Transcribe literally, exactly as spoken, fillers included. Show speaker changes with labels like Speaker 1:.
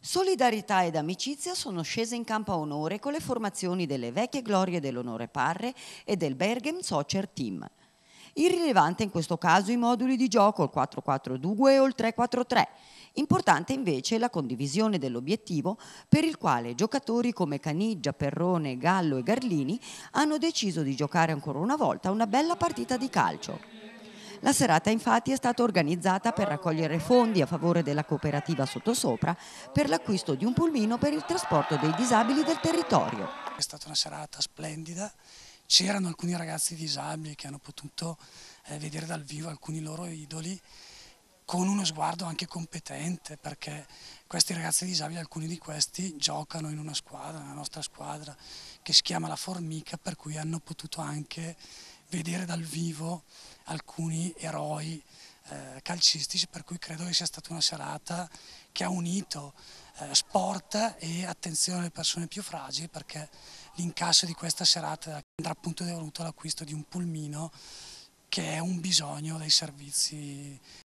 Speaker 1: Solidarietà ed amicizia sono scese in campo a onore con le formazioni delle vecchie glorie dell'Onore Parre e del Bergen Soccer Team. Irrilevante in questo caso i moduli di gioco, il quattro quattro due o il tre quattro tre. Importante invece la condivisione dell'obiettivo per il quale giocatori come Caniggia, Perrone, Gallo e Garlini hanno deciso di giocare ancora una volta una bella partita di calcio. La serata infatti è stata organizzata per raccogliere fondi a favore della cooperativa Sottosopra per l'acquisto di un pulmino per il trasporto dei disabili del territorio.
Speaker 2: È stata una serata splendida, c'erano alcuni ragazzi disabili che hanno potuto eh, vedere dal vivo alcuni loro idoli con uno sguardo anche competente, perché questi ragazzi disabili, alcuni di questi giocano in una squadra, nella nostra squadra, che si chiama La Formica, per cui hanno potuto anche vedere dal vivo alcuni eroi eh, calcistici, per cui credo che sia stata una serata che ha unito eh, sport e attenzione alle persone più fragili, perché l'incasso di questa serata andrà appunto devoluto all'acquisto di un pulmino che è un bisogno dei servizi